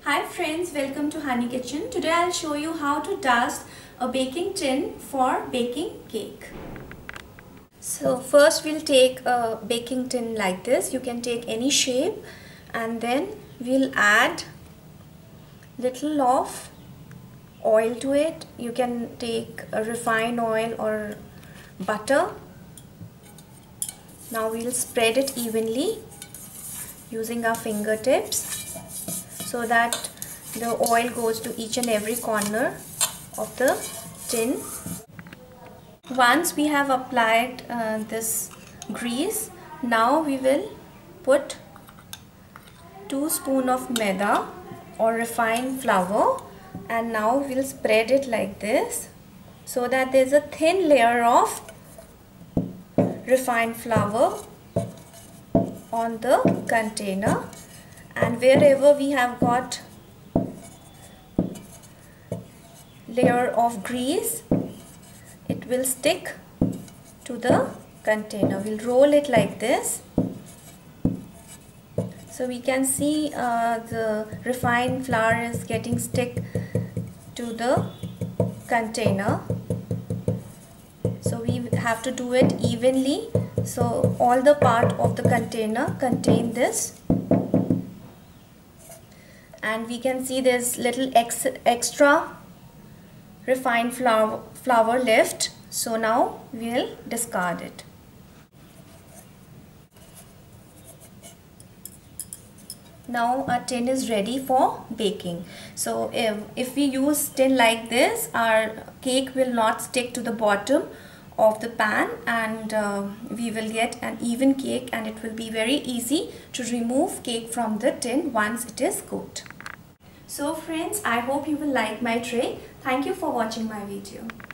Hi friends, welcome to Honey Kitchen. Today I'll show you how to dust a baking tin for baking cake. So first we'll take a baking tin like this. You can take any shape and then we'll add little of oil to it. You can take a refined oil or butter. Now we'll spread it evenly using our fingertips, so that the oil goes to each and every corner of the tin. Once we have applied this grease, now we will put 2 spoons of maida or refined flour, and now we'll spread it like this so that there's a thin layer of refined flour on the container. And wherever we have got layer of grease, it will stick to the container. We'll roll it like this. So we can see the refined flour is getting stick to the container. So we have to do it evenly, so all the part of the container contain this. And we can see there's little extra refined flour left, so now we'll discard it. Now our tin is ready for baking. So if we use tin like this, our cake will not stick to the bottom of the pan, and we will get an even cake, and it will be very easy to remove cake from the tin once it is cooked. So friends, I hope you will like my tray. Thank you for watching my video.